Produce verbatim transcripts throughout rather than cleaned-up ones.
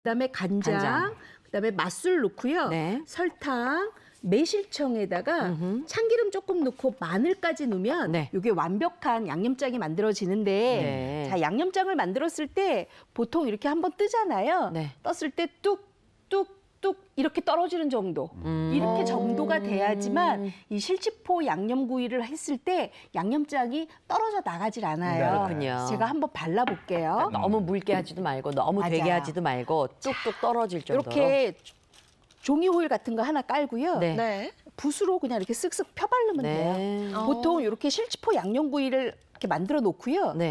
그다음에 간장, 간장. 그다음에 맛술 넣고요. 네. 설탕, 매실청에다가 음흠. 참기름 조금 넣고 마늘까지 넣으면 네. 이게 완벽한 양념장이 만들어지는데 네. 자 양념장을 만들었을 때 보통 이렇게 한번 뜨잖아요. 네. 떴을 때 뚝뚝뚝 이렇게 떨어지는 정도. 음. 이렇게 정도가 돼야지만 이 실치포 양념구이를 했을 때 양념장이 떨어져 나가질 않아요. 그렇군요. 제가 한번 발라볼게요. 너무 묽게 하지도 말고 너무 맞아요. 되게 하지도 말고 뚝뚝 떨어질 정도로. 이렇게 종이 호일 같은 거 하나 깔고요. 네. 네. 붓으로 그냥 이렇게 쓱쓱 펴바르면 돼요. 네. 어. 보통 이렇게 실치포 양념구이를 이렇게 만들어 놓고요. 네.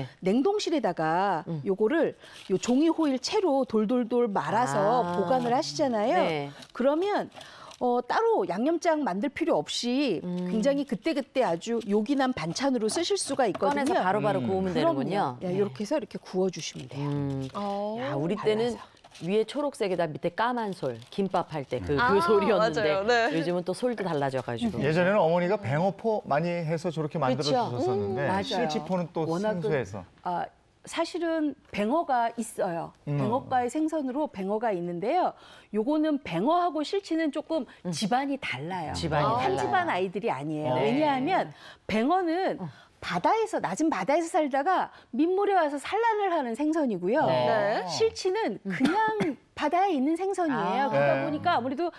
냉동실에다가 음. 요거를 요 종이 호일 채로 돌돌돌 말아서 아. 보관을 하시잖아요. 네. 그러면 어, 따로 양념장 만들 필요 없이 음. 굉장히 그때그때 아주 요긴한 반찬으로 쓰실 수가 있거든요. 꺼내서 바로바로 음. 구우면 그럼요. 되는군요. 예, 이렇게 해서 이렇게 구워주시면 돼요. 음. 어. 야, 우리 때는 발라서. 위에 초록색에다 밑에 까만 솔, 김밥 할 때 그 그 아, 솔이었는데 맞아요. 네. 요즘은 또 솔도 달라져가지고. 예전에는 어머니가 뱅어포 많이 해서 저렇게 만들어 그쵸? 주셨었는데 음, 맞아요. 실치포는 또 워낙 생소해서. 아, 사실은 뱅어가 있어요. 음. 뱅어과의 생선으로 뱅어가 있는데요. 요거는 뱅어하고 실치는 조금 집안이 달라요. 집안이 한 달라요. 집안 아이들이 아니에요. 네. 왜냐하면 뱅어는 바다에서 낮은 바다에서 살다가 민물에 와서 산란을 하는 생선이고요. 네. 실치는 그냥 바다에 있는 생선이에요. 아. 그러다 네. 보니까 아무래도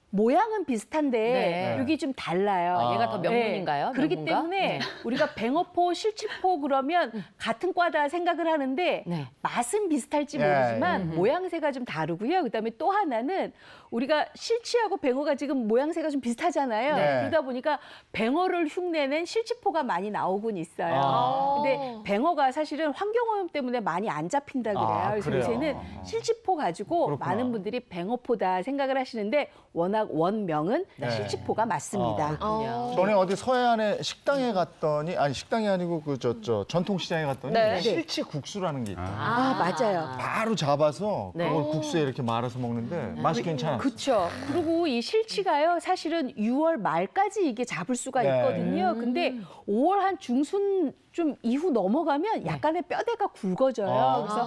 모양은 비슷한데 네. 여기 좀 달라요. 아. 얘가 더 명문인가요? 네. 그렇기 명문가? 때문에 네. 우리가 뱅어포, 실치포 그러면 같은 과다 생각을 하는데 네. 맛은 비슷할지 예, 모르지만 모양새가 좀 다르고요. 그다음에 또 하나는 우리가 실치하고 뱅어가 지금 모양새가 좀 비슷하잖아요. 네. 그러다 보니까 뱅어를 흉내낸 실치포가 많이 나오곤 있어요. 아. 근데 뱅어가 사실은 환경오염 때문에 많이 안 잡힌다 그래요. 아, 그래서 그래요? 요새는 실치포 가지고 그렇구나. 많은 분들이 뱅어포다 생각을 하시는데 워낙 원명은 네. 실치포가 맞습니다. 그렇군요. 전에 어디 서해안에 식당에 갔더니 아니 식당이 아니고 그 저 저 전통시장에 갔더니 네. 실치 국수라는 게 있다. 아, 맞아요. 바로 잡아서 네. 그걸 국수에 이렇게 말아서 먹는데 맛이 괜찮았어요. 그렇죠. 그리고 이 실치가요, 사실은 유월 말까지 이게 잡을 수가 네. 있거든요. 근데 오월 한 중순 좀 이후 넘어가면 약간의 뼈대가 굵어져요. 아. 그래서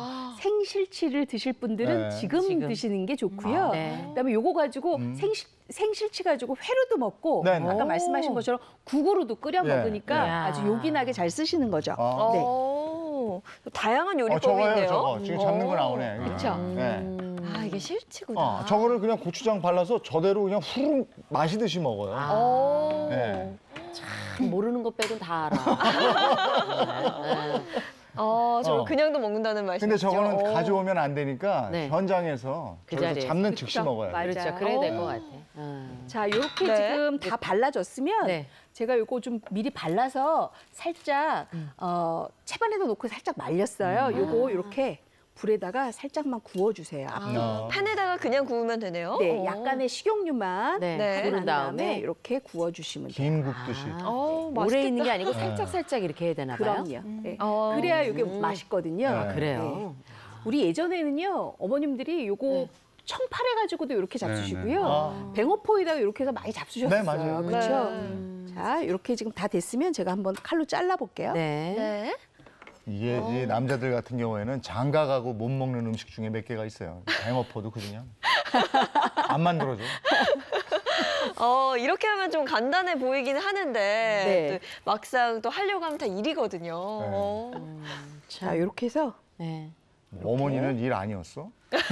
생실치를 드실 분들은 네. 지금, 지금. 드시는 게 좋고요. 네. 그다음에 요거 가지고 음. 생실, 생실치 가지고 회로도 먹고 네, 네. 아까 말씀하신 것처럼 국으로도 끓여 예. 먹으니까 예. 아주 요긴하게 잘 쓰시는 거죠. 아. 네. 어. 다양한 어, 요리법이 저거예요, 있네요. 저거. 지금 잡는 거 어. 나오네. 그쵸. 네. 아, 이게 실치구나. 어, 저거를 그냥 고추장 발라서 저대로 그냥 후루룩 마시듯이 먹어요. 어. 네. 참 모르는 것 빼곤 다 알아. 아, 저걸 어. 그냥도 먹는다는 말씀이죠. 근데 저거는 어. 가져오면 안 되니까 네. 현장에서 그 저기서 자리에서. 잡는 즉시 그쵸. 먹어야 맞아요. 돼요. 그렇죠. 그래야 될 어. 것 같아. 아. 자, 이렇게 네. 지금 다 발라졌으면 네. 제가 요거 좀 미리 발라서 살짝 어, 채반에다 놓고 살짝 말렸어요. 요거 이렇게 불에다가 살짝만 구워주세요. 앞에. 어. 판에다가 그냥 구우면 되네요. 네, 어. 약간의 식용유만 네. 네. 하고 구운 난 다음에 다음에 이렇게 구워주시면 돼요. 김 굽듯이. 아, 어, 오래 맛있겠다. 있는 게 아니고 살짝 살짝 이렇게 해야 되나 봐요. 그럼요. 네. 어. 그래야 이게 음. 맛있거든요. 네. 그래요. 우리 예전에는요, 어머님들이 요거 네. 청팔해가지고도 이렇게 잡수시고요. 아. 뱅어포에다가 이렇게 해서 많이 잡수셨어요. 네, 맞아요. 그렇죠? 네. 자, 이렇게 지금 다 됐으면 제가 한번 칼로 잘라볼게요. 네. 네. 이게 이제 남자들 같은 경우에는 장가가고 못 먹는 음식 중에 몇 개가 있어요. 뱅어포도 그냥 안 만들어줘. 어, 이렇게 하면 좀 간단해 보이긴 하는데 네. 또 막상 또 하려고 하면 다 일이거든요. 어. 자, 이렇게 해서 네. 어머니는 일 아니었어?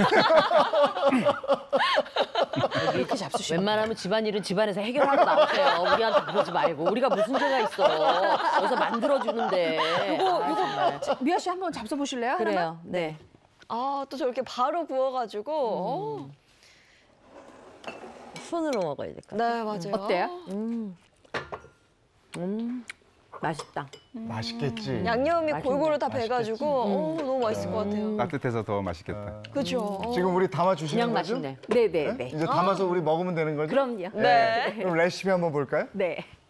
이렇게 잡수시면 웬만하면 집안일은 집안에서 해결하고 나오세요. 우리한테 그러지 말고. 우리가 무슨 죄가 있어. 여기서 만들어주는데. 이거 아, 이거 정말. 미아 씨 한번 잡숴보실래요? 하나만? 그래요. 네. 아, 또 저렇게 바로 구워가지고. 어. 손으로 먹어야 될 것 같아요. 네, 맞아요. 어때요? 음. 음. 맛있다. 맛있겠지. 양념이 맛있네. 골고루 다 맛있겠지. 배가지고 어, 너무 맛있을 것 같아요. 따뜻해서 더 맛있겠다. 그죠? 지금 우리 담아 주시는 그냥 거죠? 맛있네. 네네 네. 이제 담아서 우리 먹으면 되는 거죠? 그럼요. 네. 그럼 레시피 한번 볼까요? 네.